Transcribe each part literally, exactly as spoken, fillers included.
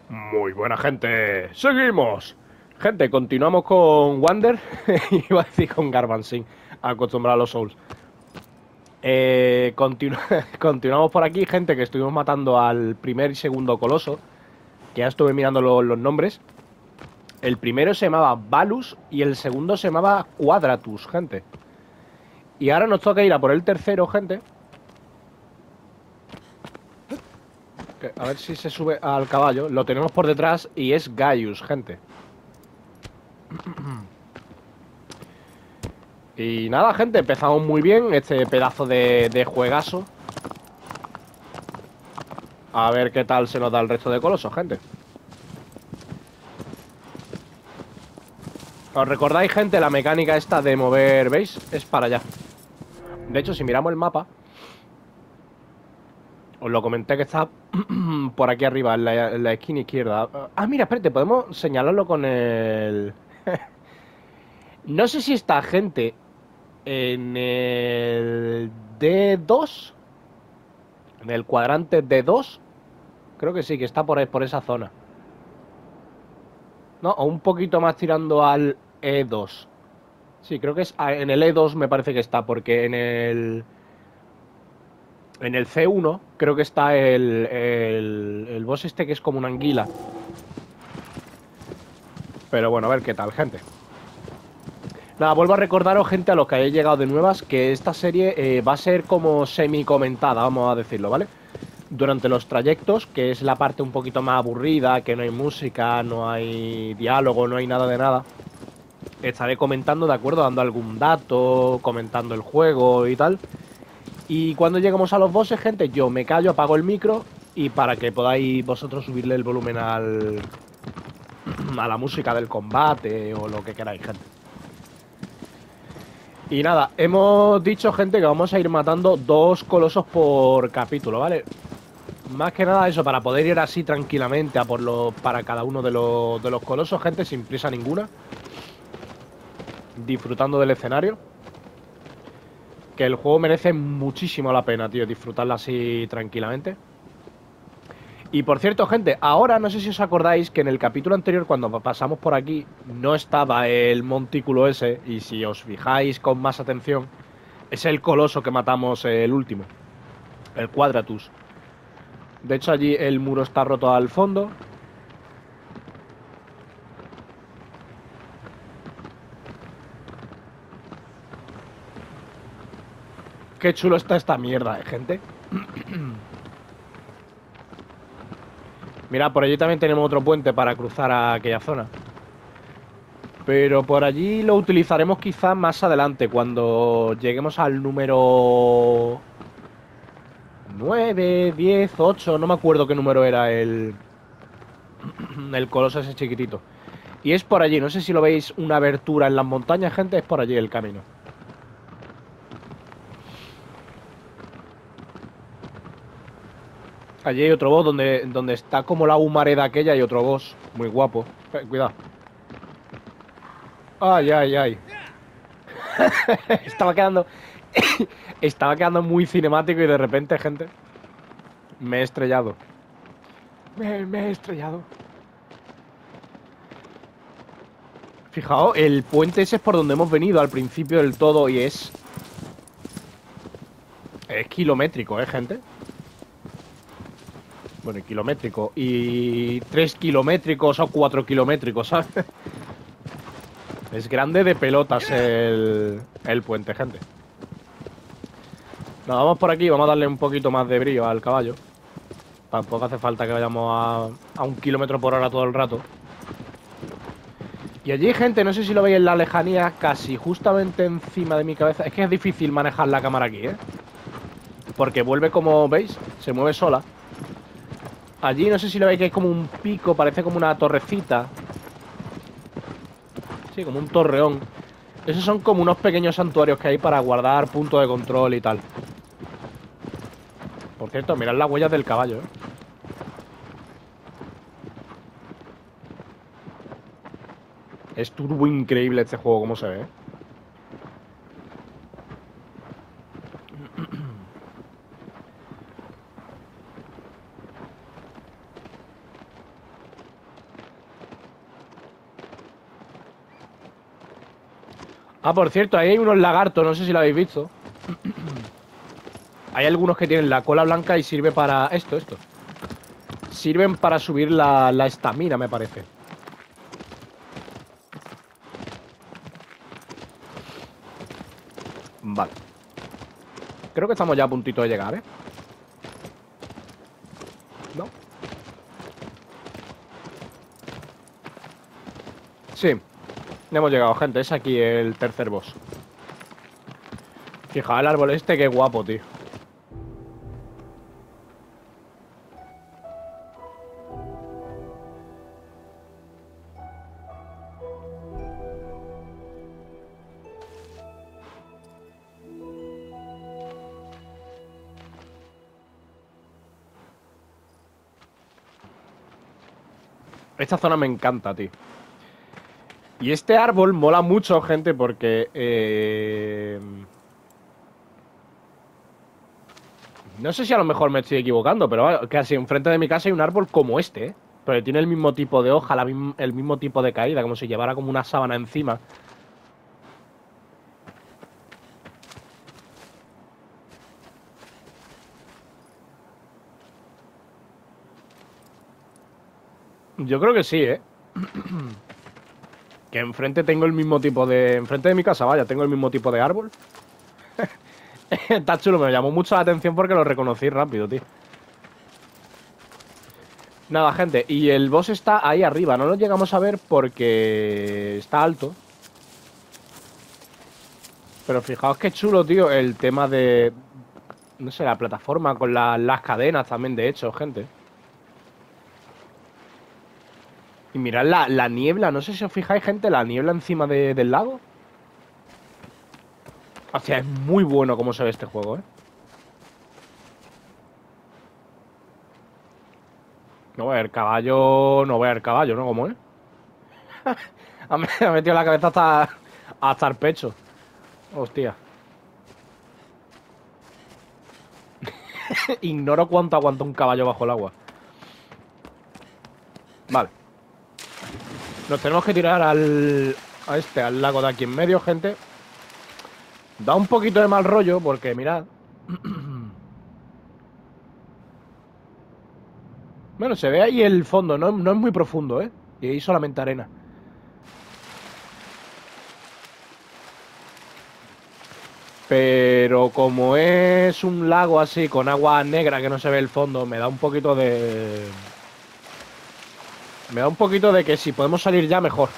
Muy buena gente, seguimos. Gente, continuamos con Wander. Iba a decir con Garbansing, acostumbrado a los Souls. Eh, continu continuamos por aquí, gente, que estuvimos matando al primer y segundo coloso. Que ya estuve mirando lo los nombres. El primero se llamaba Valus y el segundo se llamaba Quadratus, gente. Y ahora nos toca ir a por el tercero, gente. Que a ver si se sube al caballo. Lo tenemos por detrás y es Gaius, gente. Y nada, gente, empezamos muy bien este pedazo de, de juegazo. A ver qué tal se nos da el resto de colosos, gente. ¿Os recordáis, gente, la mecánica esta de mover, veis? Es para allá. De hecho, si miramos el mapa, os lo comenté que está por aquí arriba, en la, en la esquina izquierda. Ah, mira, espérate, podemos señalarlo con el... No sé si está, gente, en el D dos, en el cuadrante D dos. Creo que sí, que está por, por esa zona. No, o un poquito más tirando al E dos. Sí, creo que es en el E dos me parece que está, porque en el... En el C uno creo que está el, el, el boss este que es como una anguila. Pero bueno, a ver qué tal, gente. Nada, vuelvo a recordaros, gente, a los que hayáis llegado de nuevas, que esta serie eh, va a ser como semi-comentada, vamos a decirlo, ¿vale? Durante los trayectos, que es la parte un poquito más aburrida, que no hay música, no hay diálogo, no hay nada de nada. Estaré comentando, ¿de acuerdo? Dando algún dato, comentando el juego y tal. Y cuando lleguemos a los bosses, gente, yo me callo, apago el micro y para que podáis vosotros subirle el volumen al... a la música del combate o lo que queráis, gente. Y nada, hemos dicho, gente, que vamos a ir matando dos colosos por capítulo, ¿vale? Más que nada eso, para poder ir así tranquilamente a por los, para cada uno de los, de los colosos, gente, sin prisa ninguna. Disfrutando del escenario. Que el juego merece muchísimo la pena, tío, disfrutarla así tranquilamente. Y por cierto, gente, ahora no sé si os acordáis que en el capítulo anterior, cuando pasamos por aquí, no estaba el montículo ese. Y si os fijáis con más atención, es el coloso que matamos, eh, el último, el Quadratus. De hecho, allí el muro está roto al fondo. Qué chulo está esta mierda, eh, gente. Mira, por allí también tenemos otro puente para cruzar a aquella zona. Pero por allí lo utilizaremos quizás más adelante, cuando lleguemos al número nueve, diez, ocho, no me acuerdo qué número era el, el coloso ese chiquitito. Y es por allí, no sé si lo veis, una abertura en las montañas, gente, es por allí el camino. Allí hay otro boss donde, donde está como la humareda aquella, y otro boss muy guapo. Eh, cuidado. Ay, ay, ay. Estaba quedando... Estaba quedando muy cinemático y de repente, gente, me he estrellado. Me, me he estrellado. Fijaos, el puente ese es por donde hemos venido al principio del todo y es... Es kilométrico, ¿eh, gente? Bueno, y kilométrico. Y tres kilométricos o cuatro kilométricos, ¿sabes? Es grande de pelotas el, el puente, gente. Nada, vamos por aquí, vamos a darle un poquito más de brío al caballo. Tampoco hace falta que vayamos a, a un kilómetro por hora todo el rato. Y allí, gente, no sé si lo veis en la lejanía, casi justamente encima de mi cabeza. Es que es difícil manejar la cámara aquí, ¿eh? Porque vuelve como, ¿veis? Se mueve sola. Allí no sé si lo veis que es como un pico, parece como una torrecita. Sí, como un torreón. Esos son como unos pequeños santuarios que hay para guardar puntos de control y tal. Por cierto, mirad las huellas del caballo, ¿eh? Es turbo increíble este juego, como se ve, ¿eh? Ah, por cierto, ahí hay unos lagartos, no sé si lo habéis visto. Hay algunos que tienen la cola blanca y sirve para... Esto, esto. Sirven para subir la la estamina, me parece. Vale. Creo que estamos ya a puntito de llegar, ¿eh? ¿No? Sí. Ya hemos llegado, gente. Es aquí el tercer boss. Fijaos el árbol este, qué guapo, tío. Esta zona me encanta, tío. Y este árbol mola mucho, gente, porque... Eh... No sé si a lo mejor me estoy equivocando, pero casi enfrente de mi casa hay un árbol como este, ¿eh? Pero tiene el mismo tipo de hoja, la misma, el mismo tipo de caída, como si llevara como una sábana encima. Yo creo que sí, ¿eh? Que enfrente tengo el mismo tipo de... Enfrente de mi casa, vaya, tengo el mismo tipo de árbol. Está chulo, me llamó mucho la atención porque lo reconocí rápido, tío. Nada, gente, y el boss está ahí arriba. No lo llegamos a ver porque está alto. Pero fijaos qué chulo, tío, el tema de... No sé, la plataforma con la- las cadenas también, de hecho, gente. Y mirad la, la niebla, no sé si os fijáis, gente, la niebla encima de- del lago. O sea, es muy bueno como se ve este juego, ¿eh? No voy a ver caballo, no voy a ver caballo, ¿no? ¿Cómo es? Ha me- ha metido la cabeza hasta, hasta el pecho. Hostia. Ignoro cuánto aguanta un caballo bajo el agua. Vale. Nos tenemos que tirar al... A este, al lago de aquí en medio, gente. Da un poquito de mal rollo porque, mirad. Bueno, se ve ahí el fondo, no, no es muy profundo, ¿eh? Y ahí solamente arena. Pero como es un lago así, con agua negra que no se ve el fondo, me da un poquito de... Me da un poquito de que si podemos salir ya, mejor.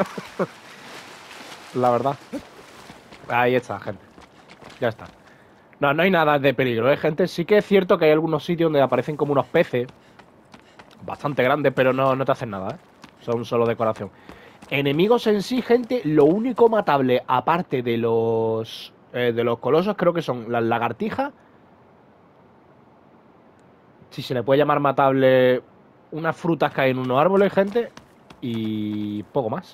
La verdad. Ahí está, gente. Ya está. No, no hay nada de peligro, ¿eh, gente? Sí que es cierto que hay algunos sitios donde aparecen como unos peces. Bastante grandes, pero no, no te hacen nada, ¿eh? Son solo decoración. Enemigos en sí, gente, lo único matable, aparte de los... eh, de los colosos, creo que son las lagartijas. Si se le puede llamar matable, unas frutas que hay en unos árboles, gente, y poco más.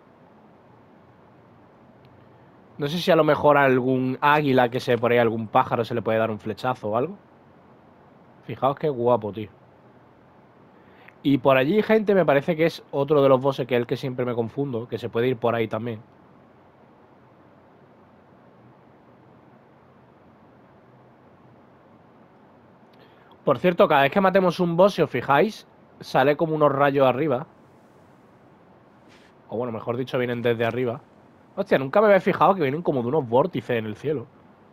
No sé si a lo mejor a algún águila que se ve por ahí, algún pájaro se le puede dar un flechazo o algo. Fijaos qué guapo, tío. Y por allí, gente, me parece que es otro de los bosses que es el que siempre me confundo, que se puede ir por ahí también. Por cierto, cada vez que matemos un boss, si os fijáis, sale como unos rayos arriba. O bueno, mejor dicho, vienen desde arriba. Hostia, nunca me había fijado que vienen como de unos vórtices en el cielo.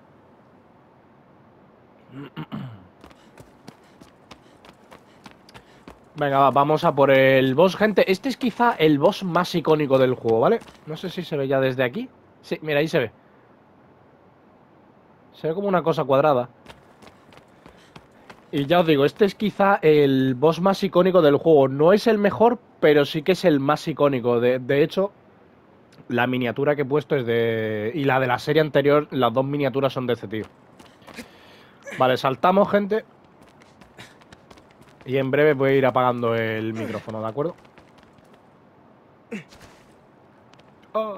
Venga, va, vamos a por el boss, gente. Este es quizá el boss más icónico del juego, ¿vale? No sé si se ve ya desde aquí. Sí, mira, ahí se ve. Se ve como una cosa cuadrada. Y ya os digo, este es quizá el boss más icónico del juego. No es el mejor, pero sí que es el más icónico. De, de hecho, la miniatura que he puesto es de... Y la de la serie anterior, las dos miniaturas son de este tío. Vale, saltamos, gente. Y en breve voy a ir apagando el micrófono, ¿de acuerdo? Oh.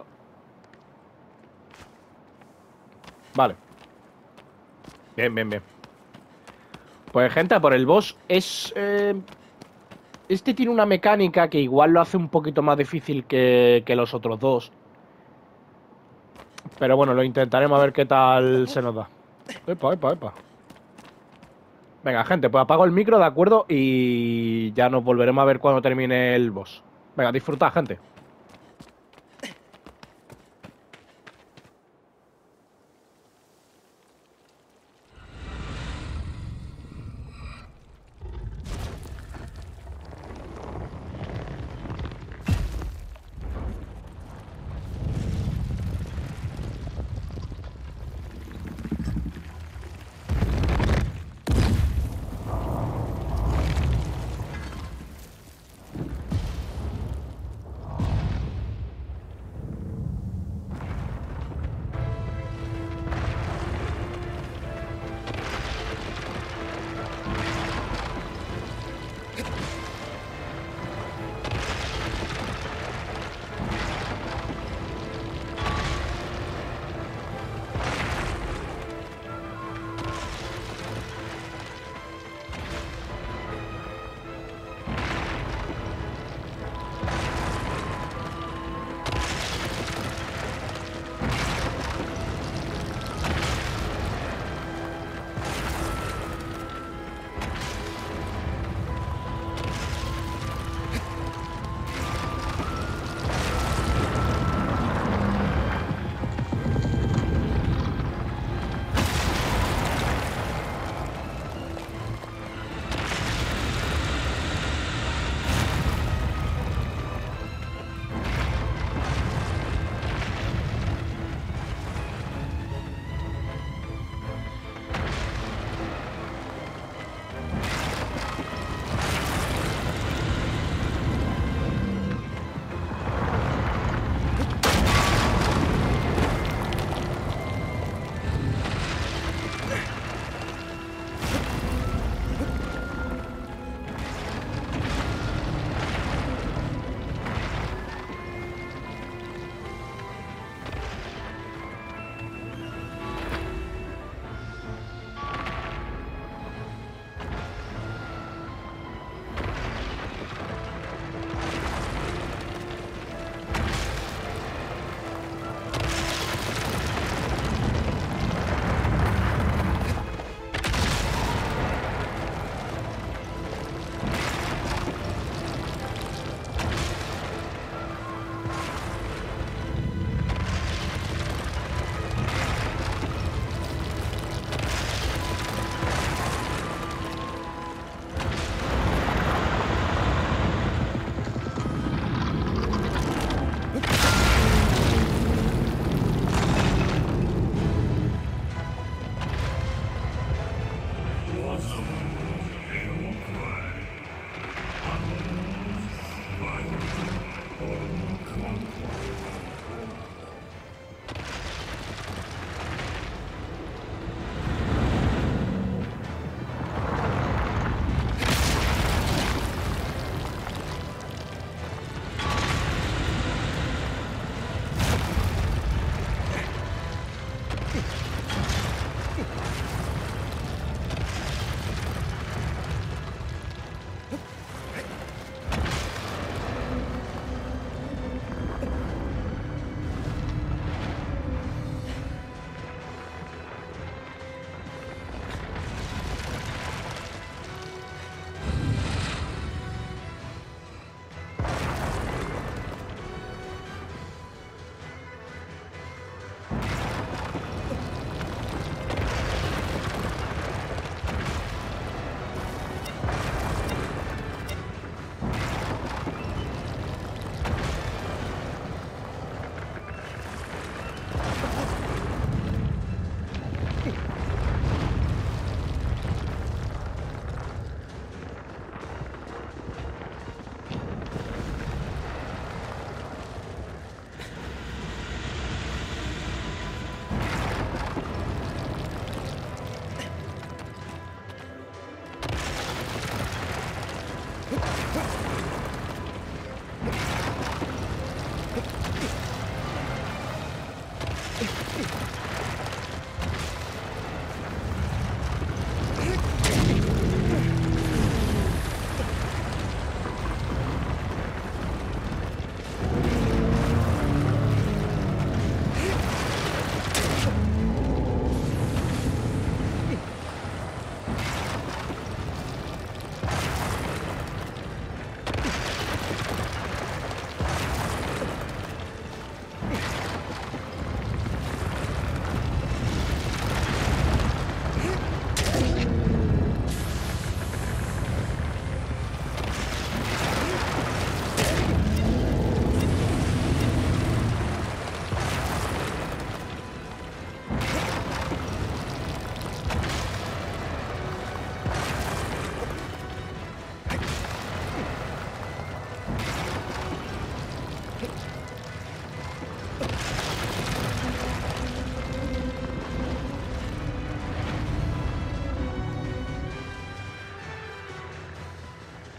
Vale. Bien, bien, bien. Pues, gente, por el boss es... Eh... Este tiene una mecánica que igual lo hace un poquito más difícil que, que los otros dos. Pero bueno, lo intentaremos a ver qué tal se nos da. Epa, epa, epa. Venga, gente, pues apago el micro, ¿de acuerdo? Y ya nos volveremos a ver cuando termine el boss. Venga, disfrutad, gente.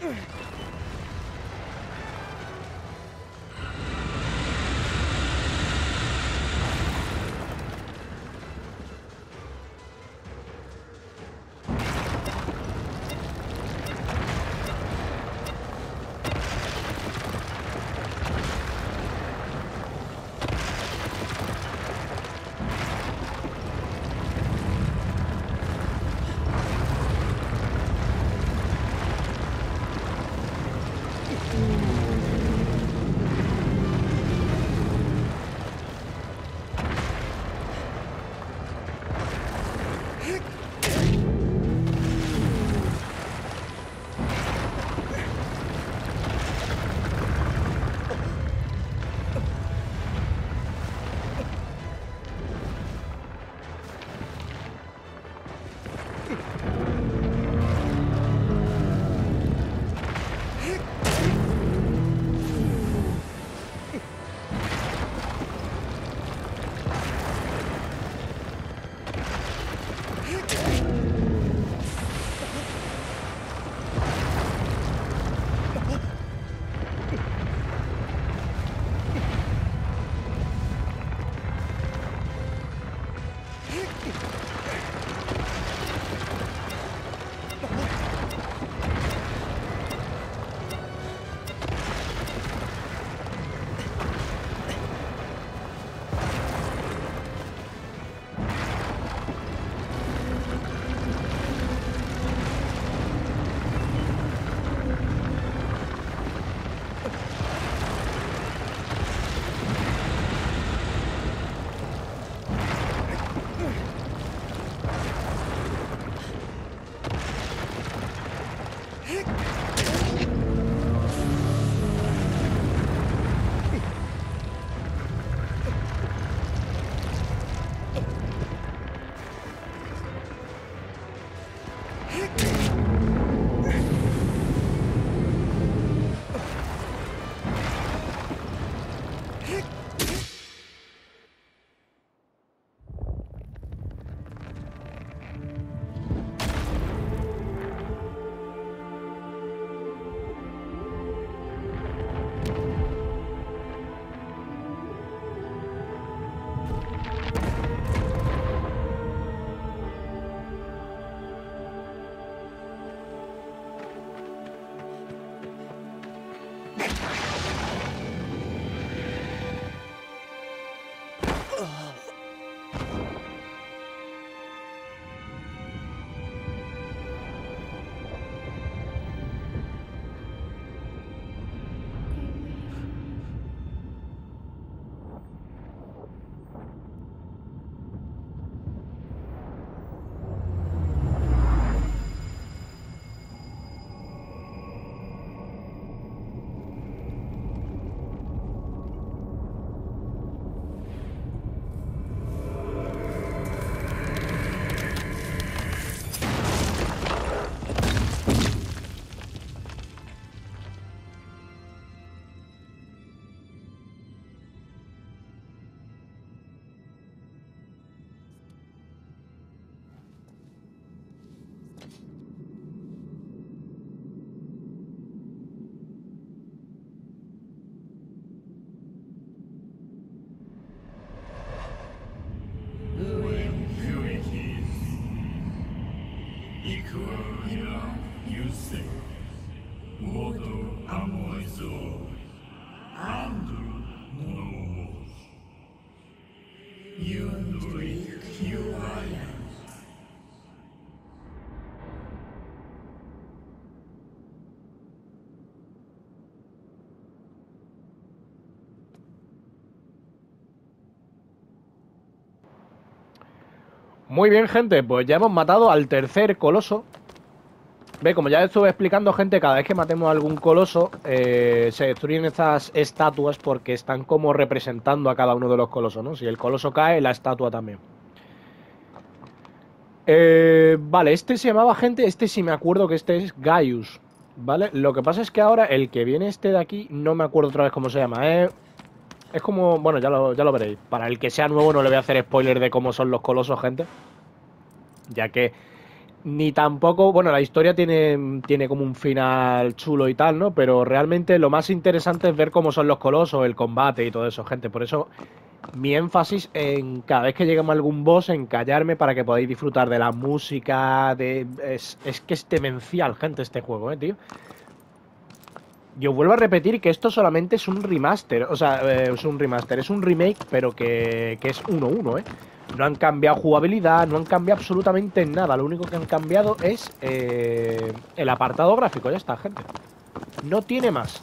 Muy bien, gente, pues ya hemos matado al tercer coloso. Ve, como ya estuve explicando, gente, cada vez que matemos a algún coloso, eh, se destruyen estas estatuas porque están como representando a cada uno de los colosos, ¿no? Si el coloso cae, la estatua también. Eh, vale, este se llamaba, gente, este sí me acuerdo que este es Gaius, ¿vale? Lo que pasa es que ahora el que viene este de aquí, no me acuerdo otra vez cómo se llama, ¿eh? Es como, bueno, ya lo, ya lo veréis. Para el que sea nuevo no le voy a hacer spoiler de cómo son los colosos, gente. Ya que Ni tampoco, bueno, la historia tiene, tiene como un final chulo y tal, ¿no? Pero realmente lo más interesante es ver cómo son los colosos, el combate y todo eso, gente. Por eso mi énfasis en cada vez que lleguemos a algún boss, en callarme para que podáis disfrutar de la música, de... Es, es que es demencial, gente, este juego, ¿eh, tío? Yo vuelvo a repetir que esto solamente es un remaster, o sea, eh, es un remaster, es un remake, pero que, que es uno uno, ¿eh? No han cambiado jugabilidad, no han cambiado absolutamente nada. Lo único que han cambiado es eh, el apartado gráfico, ya está, gente. No tiene más.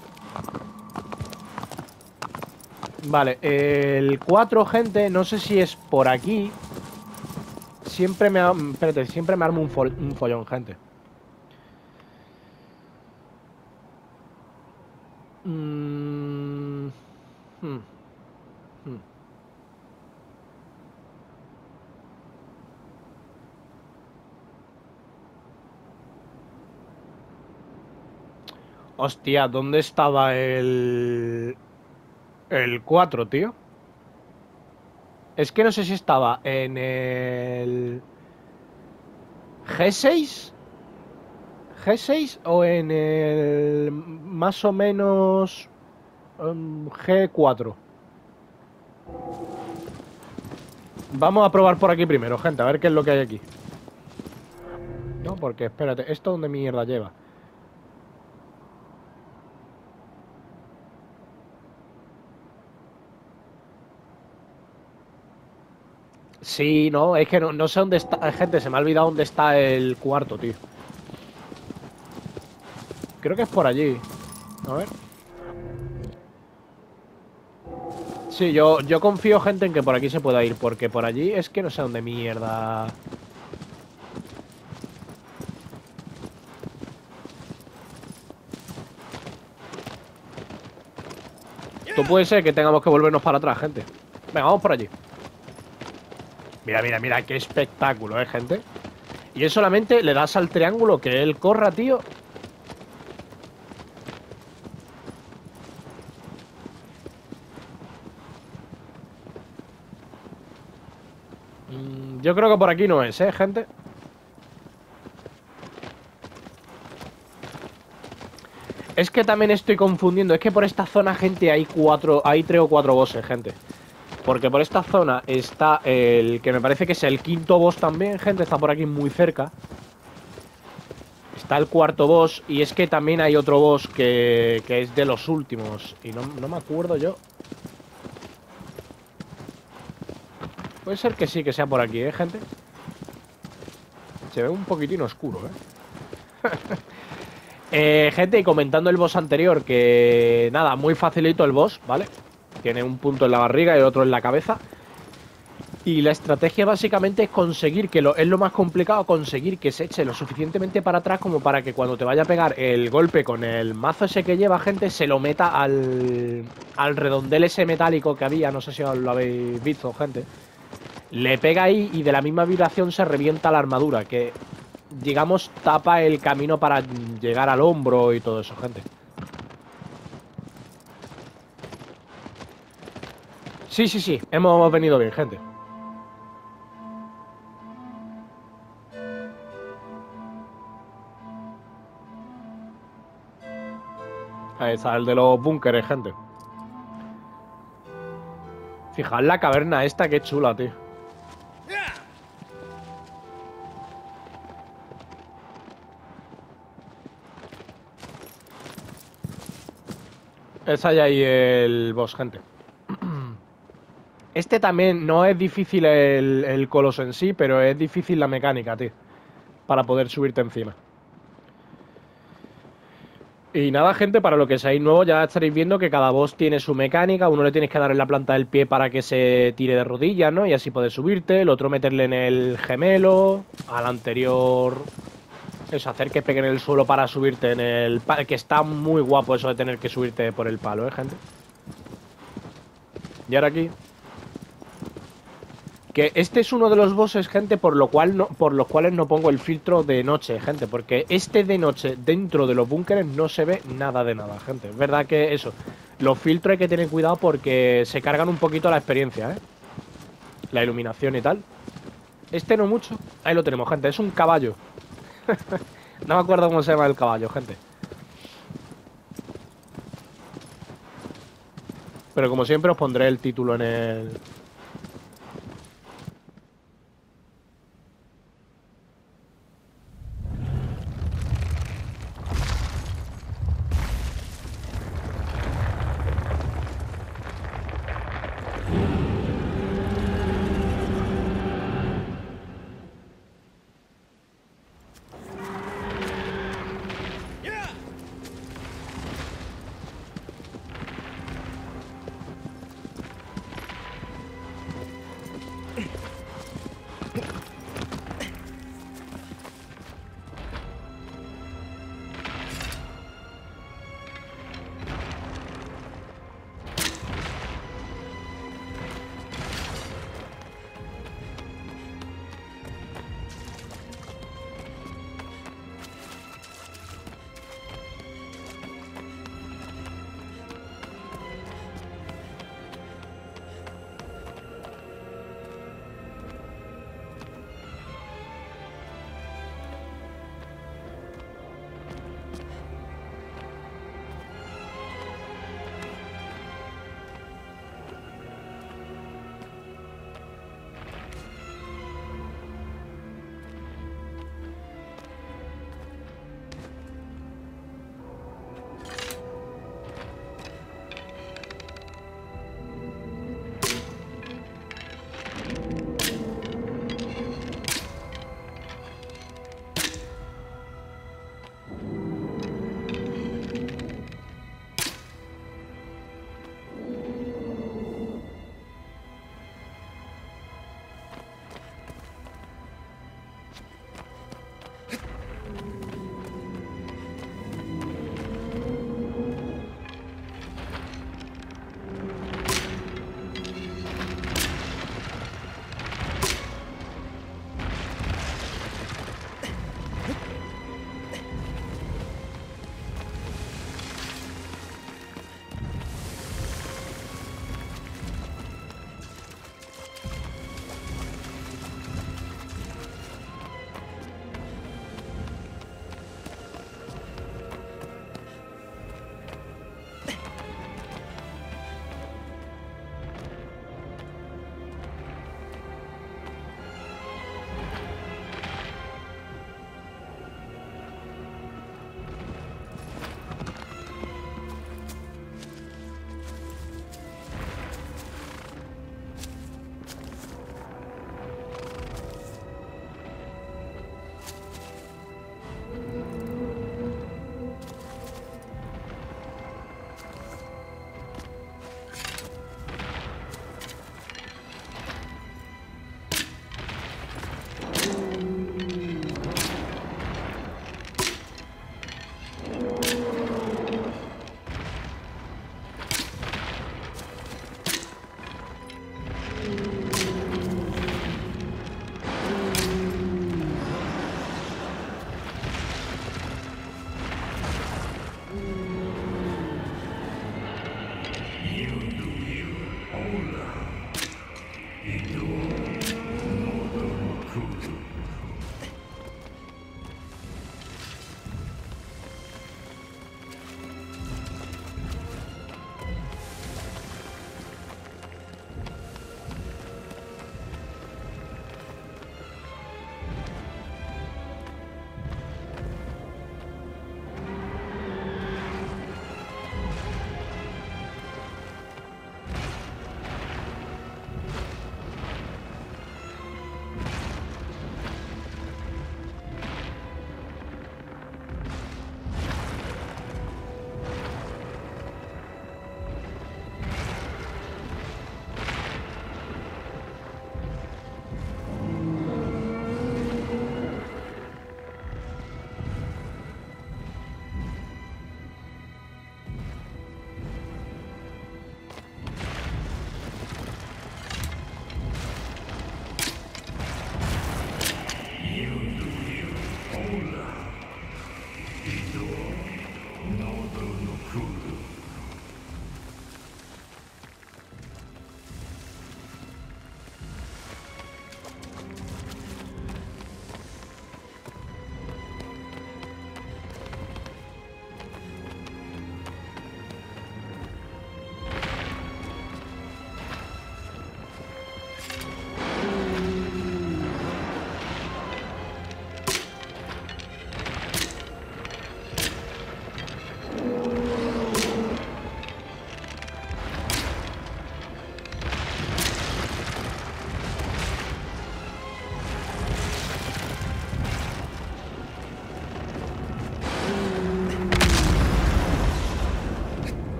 Vale, el cuatro, gente, no sé si es por aquí. Siempre me... Espérate, siempre me armo un, fol un follón, gente. Mm, hmm, hmm. Hostia, ¿dónde estaba el... el cuatro, tío? Es que no sé si estaba en el... G seis. G seis o en el... más o menos... um, G cuatro. Vamos a probar por aquí primero, gente, a ver qué es lo que hay aquí. No, porque espérate, ¿esto dónde mierda lleva? Sí, no, es que no, no sé dónde está... Gente, se me ha olvidado dónde está el cuarto, tío. Creo que es por allí. A ver. Sí, yo, yo confío, gente, en que por aquí se pueda ir, porque por allí es que no sé dónde mierda... Esto puede ser que tengamos que volvernos para atrás, gente. Venga, vamos por allí. Mira, mira, mira, qué espectáculo, ¿eh, gente? Y es solamente le das al triángulo que él corra, tío. Mm, yo creo que por aquí no es, ¿eh, gente? Es que también estoy confundiendo. Es que por esta zona, gente, hay cuatro... Hay tres o cuatro bosses, gente. Porque por esta zona está el... que me parece que es el quinto boss también, gente. Está por aquí muy cerca. Está el cuarto boss. Y es que también hay otro boss que, que es de los últimos. Y no, no me acuerdo yo. Puede ser que sí, que sea por aquí, ¿eh, gente? Se ve un poquitín oscuro, ¿eh? eh gente, y comentando el boss anterior, que nada, muy facilito el boss, ¿vale? Tiene un punto en la barriga y otro en la cabeza. Y la estrategia básicamente es conseguir que lo, es lo más complicado, conseguir que se eche lo suficientemente para atrás como para que cuando te vaya a pegar el golpe con el mazo ese que lleva, gente, se lo meta al, al redondel ese metálico que había, no sé si os lo habéis visto, gente. Le pega ahí y de la misma vibración se revienta la armadura, que digamos tapa el camino para llegar al hombro y todo eso, gente. Sí, sí, sí, hemos venido bien, gente. Ahí está, el de los búnkeres, gente. Fijad la caverna esta, qué chula, tío. Es allá ahí el boss, gente. Este también no es difícil el, el coloso en sí, pero es difícil la mecánica, tío. Para poder subirte encima. Y nada, gente, para lo que seáis nuevos ya estaréis viendo que cada boss tiene su mecánica. Uno le tienes que dar en la planta del pie para que se tire de rodillas, ¿no? Y así poder subirte. El otro meterle en el gemelo. Al anterior... Eso, hacer que pegue en el suelo para subirte en el... Que está muy guapo eso de tener que subirte por el palo, ¿eh, gente? Y ahora aquí... Que este es uno de los bosses, gente, por lo cual no, por los cuales no pongo el filtro de noche, gente. Porque este de noche dentro de los búnkeres no se ve nada de nada, gente. Es verdad que eso, los filtros hay que tener cuidado porque se cargan un poquito la experiencia, ¿eh? La iluminación y tal. Este no mucho. Ahí lo tenemos, gente. Es un caballo. No me acuerdo cómo se llama el caballo, gente. Pero como siempre os pondré el título en el...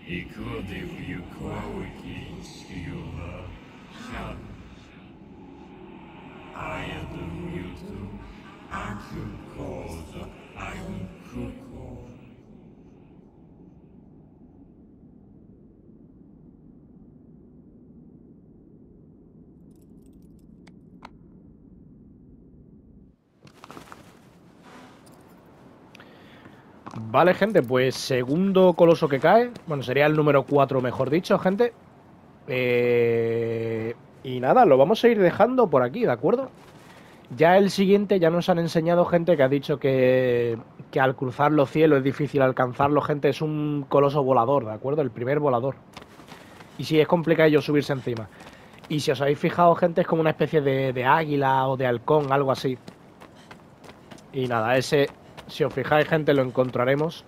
いくわで冬小青い必要なシャンあやと冬と悪講座悪講 Vale, gente, pues segundo coloso que cae. Bueno, sería el número cuatro, mejor dicho, gente. Eh... Y nada, lo vamos a ir dejando por aquí, ¿de acuerdo? Ya el siguiente, ya nos han enseñado gente que ha dicho que, que al cruzar los cielos es difícil alcanzarlo, gente. Es un coloso volador, ¿de acuerdo? El primer volador. Y sí, es complicado subirse encima. Y si os habéis fijado, gente, es como una especie de, de águila o de halcón, algo así. Y nada, ese... Si os fijáis, gente, lo encontraremos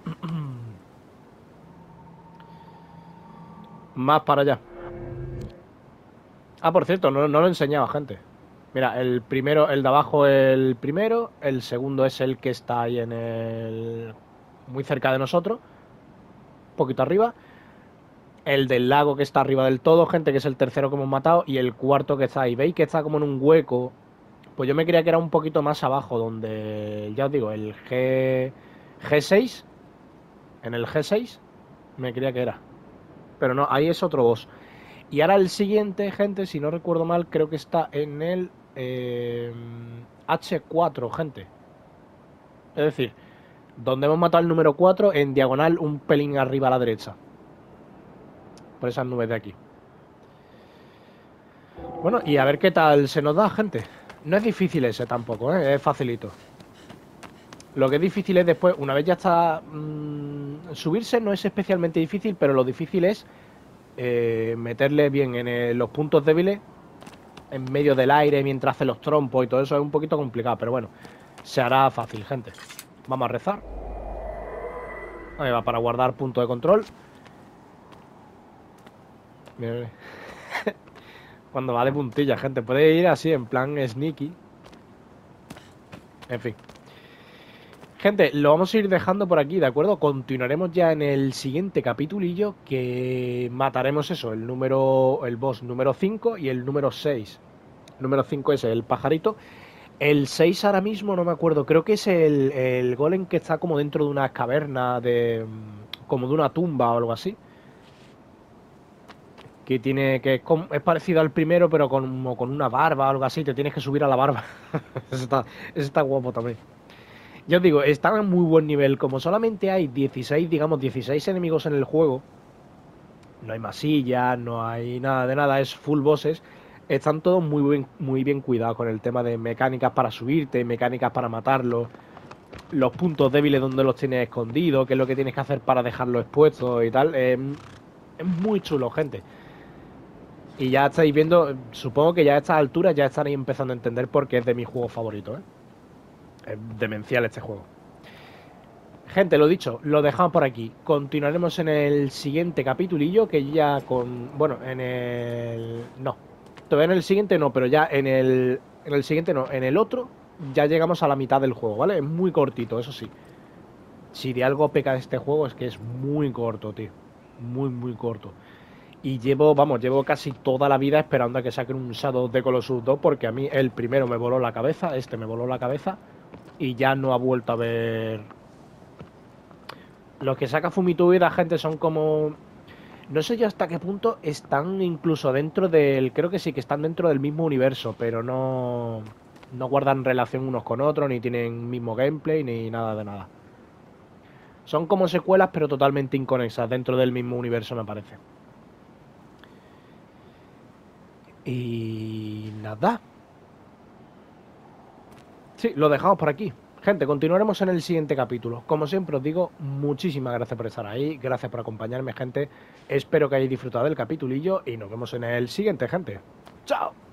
más para allá. Ah, por cierto, no, no lo he enseñado, gente. Mira, el primero, el de abajo el primero, el segundo es el que está ahí en el... muy cerca de nosotros, un poquito arriba. El del lago que está arriba del todo, gente, que es el tercero que hemos matado. Y el cuarto que está ahí. ¿Veis que está como en un hueco? Pues yo me creía que era un poquito más abajo, donde, ya os digo, el G... G seis. En el G seis me creía que era. Pero no, ahí es otro boss. Y ahora el siguiente, gente, si no recuerdo mal, creo que está en el eh, H cuatro, gente. Es decir, donde hemos matado el número cuatro, en diagonal un pelín arriba a la derecha. Por esas nubes de aquí. Bueno, y a ver qué tal se nos da, gente. No es difícil ese tampoco, ¿eh? Es facilito. Lo que es difícil es después, una vez ya está... Mmm, subirse no es especialmente difícil, pero lo difícil es eh, meterle bien en el, los puntos débiles, en medio del aire, mientras hace los trompos y todo eso. Es un poquito complicado, pero bueno, se hará fácil, gente. Vamos a rezar. Ahí va, para guardar punto de control. Mira, mira. Cuando va de puntilla, gente. Puede ir así, en plan sneaky. En fin. Gente, lo vamos a ir dejando por aquí, ¿de acuerdo? Continuaremos ya en el siguiente capitulillo, que mataremos eso, el número, el boss número cinco y el número seis. El número cinco es el pajarito. El seis ahora mismo no me acuerdo, creo que es el, el golem que está como dentro de una caverna, de como de una tumba o algo así. Que tiene que es, como, es parecido al primero, pero con, con una barba o algo así, te tienes que subir a la barba. Eso está, eso está guapo también. Ya os digo, están a muy buen nivel. Como solamente hay dieciséis, digamos, dieciséis enemigos en el juego, no hay masillas, no hay nada de nada, es full bosses. Están todos muy bien, muy bien cuidados con el tema de mecánicas para subirte, mecánicas para matarlos, los puntos débiles donde los tienes escondidos, qué es lo que tienes que hacer para dejarlos expuestos y tal. Eh, es muy chulo, gente. Y ya estáis viendo, supongo que ya a estas alturas ya estaréis empezando a entender por qué es de mis juegos favoritos, ¿eh? Es demencial este juego. Gente, lo dicho, lo dejamos por aquí. Continuaremos en el siguiente capitulillo, que ya con... Bueno, en el... No. Todavía en el siguiente no, pero ya en el... En el siguiente no, en el otro ya llegamos a la mitad del juego, ¿vale? Es muy cortito, eso sí. Si de algo peca este juego es que es muy corto, tío. Muy, muy corto. Y llevo, vamos, llevo casi toda la vida esperando a que saquen un Shadow of the Colossus dos, porque a mí el primero me voló la cabeza, este me voló la cabeza, y ya no ha vuelto a ver... Los que saca Fumito Ueda, gente, son como... No sé yo hasta qué punto están incluso dentro del... Creo que sí, que están dentro del mismo universo, pero no... No guardan relación unos con otros, ni tienen mismo gameplay, ni nada de nada. Son como secuelas, pero totalmente inconexas dentro del mismo universo, me parece. Y... nada. Sí, lo dejamos por aquí. Gente, continuaremos en el siguiente capítulo. Como siempre os digo, muchísimas gracias por estar ahí, gracias por acompañarme, gente. Espero que hayáis disfrutado del capitulillo y nos vemos en el siguiente, gente. ¡Chao!